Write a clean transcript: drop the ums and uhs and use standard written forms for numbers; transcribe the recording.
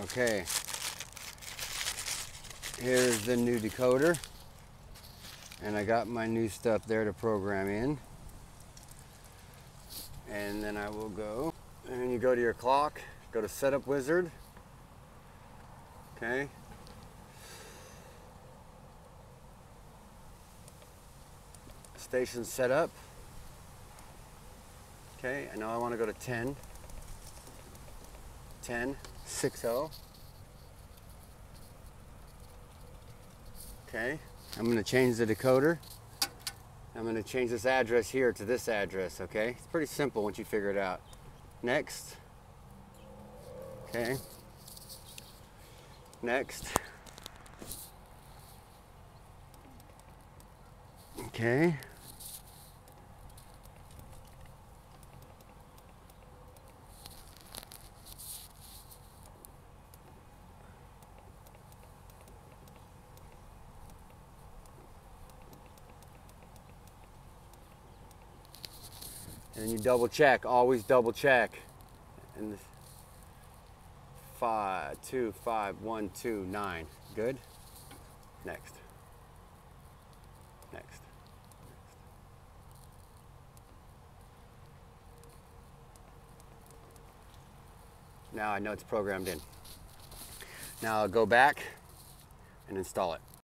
Okay, here's the new decoder, and I got my new stuff there to program in. And then I will go, and you go to your clock, go to Setup Wizard. Okay. Station setup. Okay, and now I want to go to 10, 60. Okay, I'm going to change the decoder. I'm going to change this address here to this address, okay? It's pretty simple once you figure it out. Next. Okay. Next. Okay. And you double check, always double check. And 5, 2, 5, 1, 2, 9. Good? Next. Next. Now I know it's programmed in. Now I'll go back and install it.